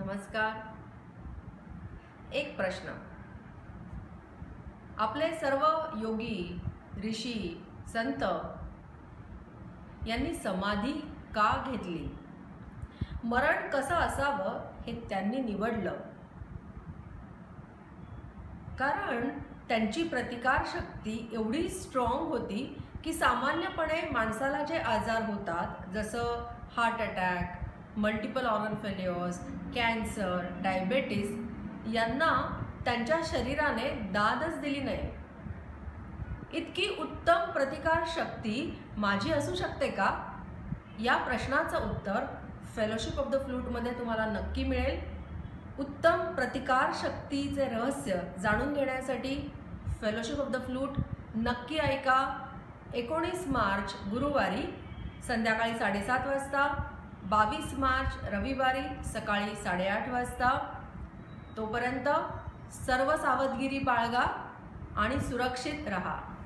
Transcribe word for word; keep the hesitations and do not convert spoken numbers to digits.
नमस्कार. एक प्रश्न. आपले सर्व योगी, ऋषी, संत यांनी समाधी का घेतली? मरण कसं असावं हे त्यांनी निवडलं. कारण त्यांची प्रतिकारशक्ती एवढी स्ट्रॉंग होती की सामान्यपणे माणसाला जे आजार होतात, जसं heart attack, multiple organ failures, cancer, diabetes, यांना त्यांच्या शरीराने दादच दिली नाही. इतकी उत्तम प्रतिकारशक्ती माझी असू शकते का? या प्रश्नाचं उत्तर फेलोशिप ऑफ द फ्लूटमध्ये तुम्हाला नक्की मिळेल. उत्तम प्रतिकारशक्तीचे रहस्य जाणून घेण्यासाठी फेलोशिप ऑफ द फ्लूट नक्की ऐका. एकोणीस मार्च गुरुवारी संध्याकाळी साडेसात वाजता, बावीस मार्च रविवारी सकाळी साडेआठ वाजता. तोपर्यंत सर्व सावधगिरी बाळगा आणि सुरक्षित रहा.